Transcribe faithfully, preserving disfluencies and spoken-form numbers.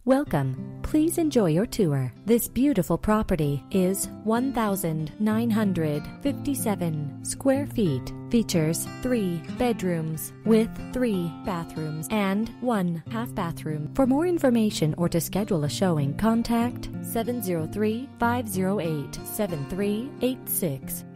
Welcome. Please enjoy your tour. This beautiful property is one thousand nine hundred fifty-seven square feet. Features three bedrooms with three bathrooms and one half bathroom. For more information or to schedule a showing, contact seven zero three, five zero eight, seven three eight six.